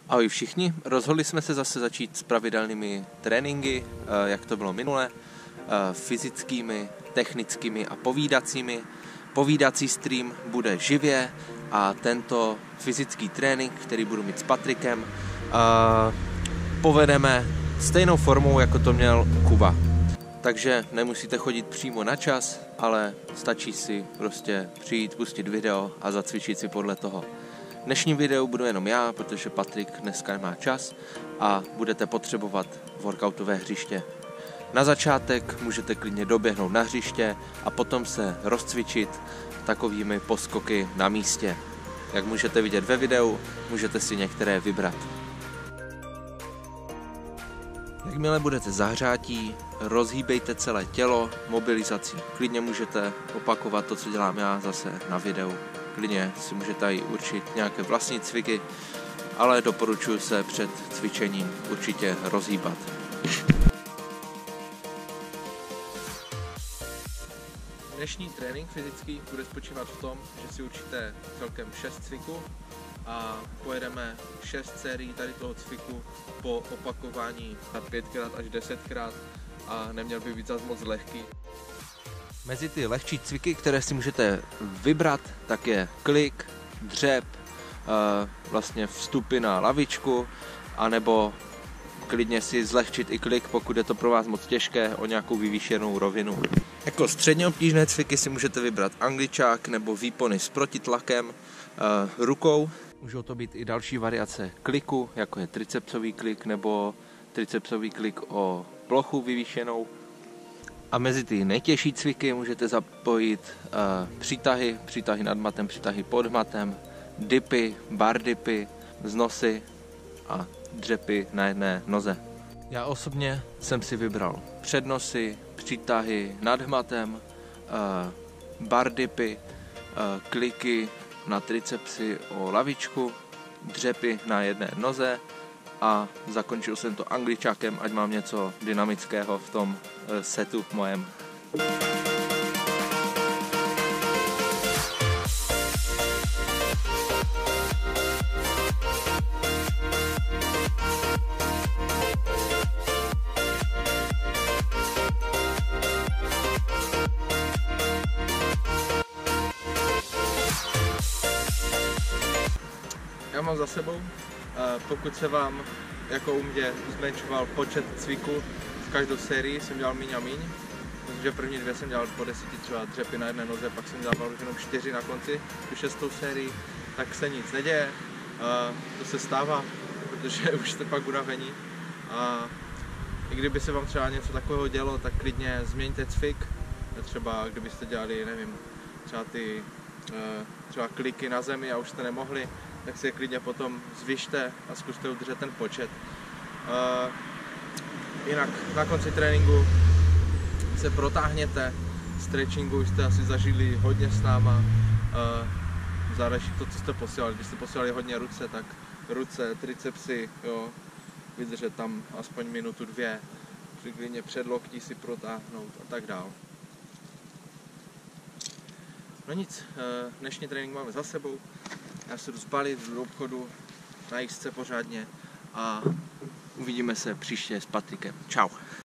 Ahoj všichni, rozhodli jsme se zase začít s pravidelnými tréninky, jak to bylo minule, fyzickými, technickými a povídacími. Povídací stream bude živě a tento fyzický trénink, který budu mít s Patrikem, povedeme stejnou formou, jako to měl Kuba. Takže nemusíte chodit přímo na čas, ale stačí si prostě přijít, pustit video a zacvičit si podle toho. V dnešním videu budu jenom já, protože Patrik dneska nemá čas a budete potřebovat workoutové hřiště. Na začátek můžete klidně doběhnout na hřiště a potom se rozcvičit takovými poskoky na místě. Jak můžete vidět ve videu, můžete si některé vybrat. Jakmile budete zahřátí, rozhýbejte celé tělo mobilizací. Klidně můžete opakovat to, co dělám já zase na videu. Klidně si můžete i určit nějaké vlastní cviky, ale doporučuji se před cvičením určitě rozhýbat. Dnešní trénink fyzický bude spočívat v tom, že si určíte celkem 6 cviků a pojedeme 6 sérií tady toho cviku po opakování na 5x až 10x a neměl by být zas moc lehký. Mezi ty lehčí cviky, které si můžete vybrat, tak je klik, dřep, vlastně vstupy na lavičku, anebo klidně si zlehčit i klik, pokud je to pro vás moc těžké, o nějakou vyvýšenou rovinu. Jako středně obtížné cviky si můžete vybrat angličák nebo výpony s protitlakem rukou. Můžou to být i další variace kliku, jako je tricepsový klik nebo tricepsový klik o plochu vyvýšenou. A mezi ty nejtěžší cviky můžete zapojit přítahy nad matem, přítahy pod matem, dipy, bar dipy, vznosy a dřepy na jedné noze. Já osobně jsem si vybral přednosy, přítahy nad hmatem, bar dipy, kliky na tricepsy o lavičku, dřepy na jedné noze a zakončil jsem to angličákem, ať mám něco dynamického v tom setu mojem. Já mám za sebou, pokud se vám jako u mě zmenšoval počet cviků, v každou sérii jsem dělal míň a míň, protože první 2 jsem dělal po 10 třeba dřepy na jedné noze, pak jsem dělal jenom 4 na konci, tu 6. sérii, tak se nic neděje, to se stává, protože už jste pak unavení a i kdyby se vám třeba něco takového dělo, tak klidně změňte cvik, třeba kdybyste dělali, nevím, třeba ty třeba kliky na zemi a už jste nemohli, tak si je klidně potom zvyšte a zkuste udržet ten počet. Jinak na konci tréninku se protáhněte, stretchingu jste asi zažili hodně s náma, záleží to, co jste posílali. Když jste posílali hodně ruce, tak ruce, tricepsy, jo, vydržet tam aspoň minutu 2, klidně předloktí si protáhnout a tak dál. No nic, dnešní trénink máme za sebou. Já se jdu zbalit do obchodu, najíst se pořádně a uvidíme se příště s Patrikem. Čau.